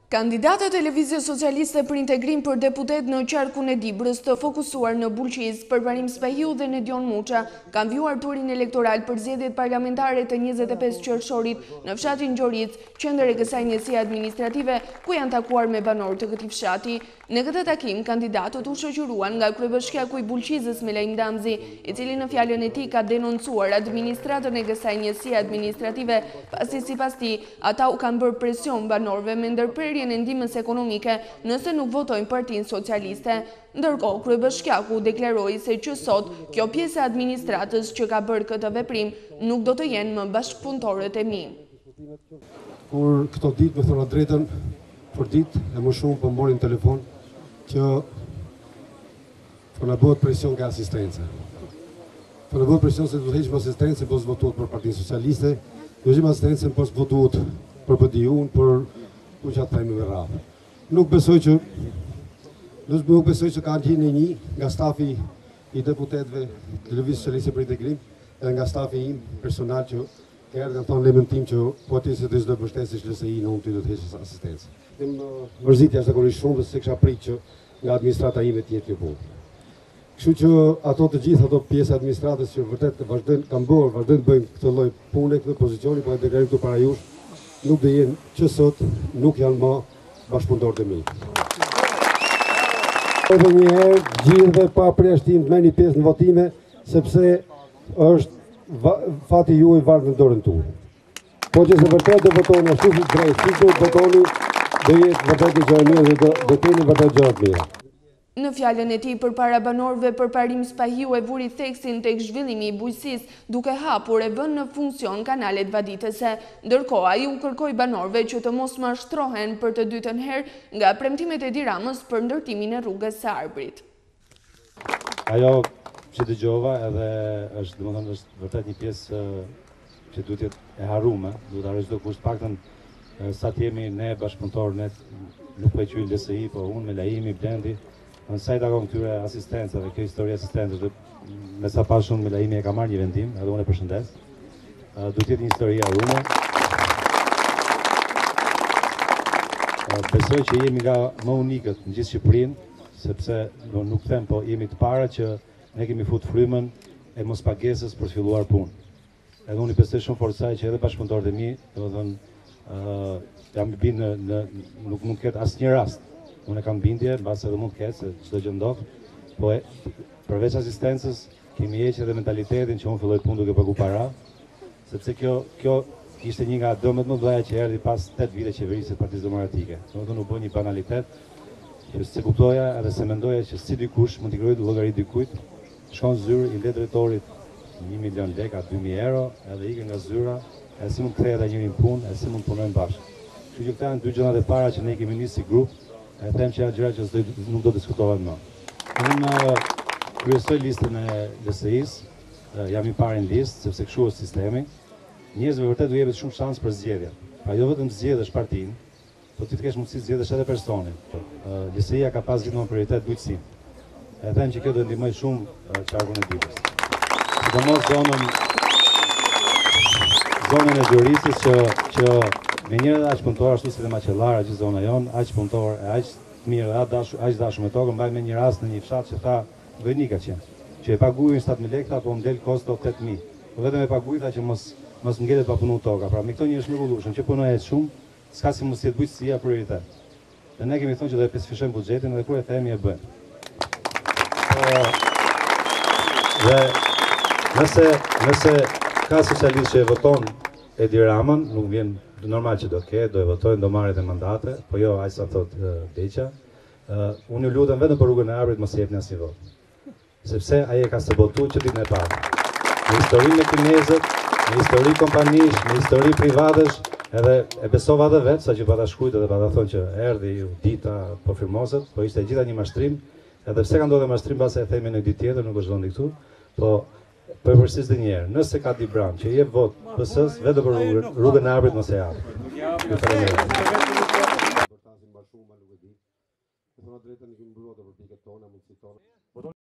Kandidatët e Lëvizjes Socialiste për Integrim për deputet në qarkun e Dibrës të fokusuar në Bulqiz, Përparim Spahiu dhe Nedion Muça kanë vjuar turin elektoral për zgjedhjet parlamentare të 25 qershorit në fshatin Gjoric, qendër e kësaj njësie administrative, ku janë takuar me banorë të këtij fshati. Në këtë takim, kandidatët u shoqëruan nga kryebashkiaku i Bulqizës Melaim Damzi, i cili në fjalën e tij ka denoncuar administratën e kësaj njësie administrative, pasi sipas tij ata u kanë bërë presion banorëve me ndërprerjen e ndihmës ekonomike nëse nuk votojnë Partinë Socialiste. Ndërkohë, kryebashkiaku deklaroi se që sot kjo pjesë e administratës që ka bërë këtë veprim nuk do të jenë më bashkëpunëtorët e mi. Kur këto ditë me thënë drejtën, për ditë e më shumë për morin telefon që për në bëhet presion nga asistencë. Për në bëhet presion se du të heqim asistencë po s'votuot për Partinë Socialiste, du heqim asistencën po s'votuot për PD-un, për ku që atë thejmë me radhë. Nuk besoj që ka në një nga stafi i deputetve të Lëvizjes Socialiste për Integrim edhe nga stafi im personal që kërë kanë thonë lemën tim që po ti se të çdo mbështesësh LSI në unë ty do të heqësh asistencë. Mërzitja është zakonisht shumë dhe se kisha prit që nga administrata ime të jetë kjo punë. Kështu që ato të gjithë ato pjesë administratës që vërtet vazhdojnë të bëjnë këtë lloj pune, këtë pozicioni, po e deklarim këtu para jush, nuk do jenë që sot nuk janë më bashkëpunëtorët e mi. Edhe një herë gjithëve pa përjashtim të merrni pjesë në votime, sepse është fati juaj varet në dorën tuaj. Po që se vërtet do votoni ashtu si drejt, si do votoni, do jetë vërtet gjë e mirë dhe do keni vërtet gjëra të mira. Në fjalën e tij përpara banorëve, Përparim Spahiu e vuri theksin tek zhvillimi i bujqësisë, duke hapur e vënë në funksion kanalet vaditëse. Ndërkohë, ai u kërkoi banorëve që të mos mashtrohen për të dytën herë nga premtimet e Edi Ramës për ndërtimin e rrugës së Arbrit. Ajo që dëgjova edhe është, domethënë, është vërtet një pjesë që duhet të jetë e harruar, duhet ta harroj çdo kusht, paktën sa të jemi ne bashkëpunëtor, ne nuk po e quaj LSI, po unë me Laimi, Blendi, në sa i takon këtyre asistencave, kjo histori asistencëve, me sa pas shumë me Laimi e ka marrë një vendim, edhe unë e përshëndes. Duhet të jetë një histori e harruar. Besoj që jemi nga më unikët në gjithë Shqipërinë, sepse nuk them, po jemi të para që ne kemi fut frymën e mospagesës për të filluar punë. Edhe unë i besoj shumë forcaj që edhe bashkëpunëtorët e mi, domethënë, jam i bindë nuk mund të ketë asnjë rast. Unë e kam bindje, mbase edhe mund të ketë se çdo gjë ndodh, po përveç asistencës kemi hequr edhe mentalitetin që unë filloj punë duke pagu para, sepse kjo ishte një nga dëmet më të mëdha që erdhi pas 8 vite qeverisë së Partisë Demokratike. Domethënë u bë një banalitet që se kuptoja edhe se mendoja që si dikush mund t'i krijojë llogari dikujt, shkon zyrë i le drejtorit 1 milion lekë, 2000 euro, edhe ikën nga zyra, edhe si mund të kthehet njëri në punë, edhe si mund të punojnë bashkë. Kështu që këta janë dy gjërat e para që ne kemi nisë si grup, e them që janë gjëra që nuk do diskutohen më. Unë kryesoj listën e LSI-s, jam i parë në listë, sepse kështu është sistemi. Njerëzve vërtet u jepet shumë shans për zgjedhje. Pra jo vetëm zgjedhësh partinë, po ti të kesh mundësi zgjedhësh edhe personin. LSI-ja ka pas gjithmonë prioritet bujqësinë. E them që kjo do ndihmoj shumë qarkun e Dibrës. Sidomos zonën e Gjoricis që me njëre aq punëtor ashtu si dhe Maqellara, që zona jonë, aq punëtor, aq mirë, aq dashur me tokën, mbaj me një rast në një fshat që tha Vojnika që e paguajnë 7.000 lekë, po m'del kosto 8.000. Po vetëm e paguajta që mos m'ngelet pa punu toka. Pra me këto njerëz mrekullueshëm që punojnë shumë, s'ka si mos jetë bujqësia prioritet. Dhe ne kemi thonë që do të pesfishojmë buxhetin dhe kur e themi e bëjmë. Dhe nëse ka socialist që e voton Edi Ramën, nuk vjen normal që do të ketë, do e votojnë, do marrë edhe mandate, po jo aq sa thot Beqa. Unë ju lutem vetëm për rrugën e Arbrit mos i jepni asnjë vot. Sepse ai e ka sabotuar që ditën e parë. Në historinë e kinezët, në histori kompanish, në histori privatesh, edhe e besova edhe vetë, sa që pata shkujt edhe pata thonë që erdhi dita po firmoset, po ishte gjitha një mashtrim, edhe pse ka ndodhur mashtrim pas e themi në ditë tjetër, nuk është vendi këtu, po përvërsisht dhe njerë, nëse ka Dibran që jep vot PS-s, vetëm për rrugën e Arbrit mos e japë. Ju falenderoj.